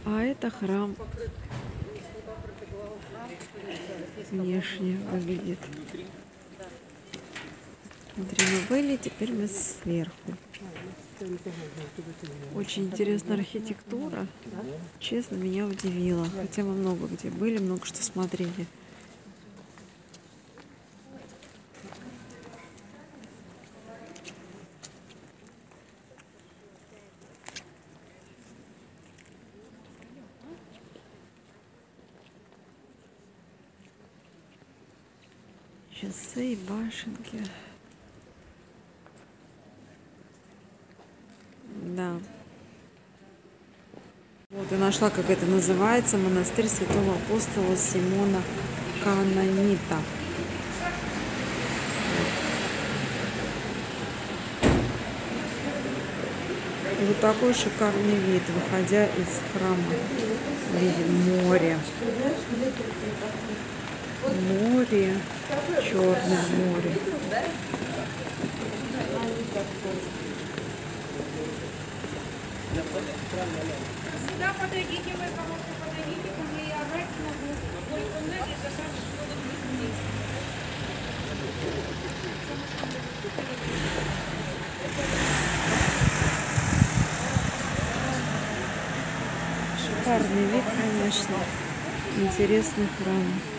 А это храм внешне выглядит. Смотри, мы были, теперь мы сверху. Очень интересная архитектура. Честно, меня удивила. Хотя мы много где были, много что смотрели. Часы и башенки. Да. Вот я нашла, как это называется. Монастырь святого апостола Симона Канонита. И вот такой шикарный вид, выходя из храма. Видим море. Море. Черное море. Сюда подойдите, вы кому-то подойдите, ко мне я обратно Шикарный вид, конечно. Интересный храм.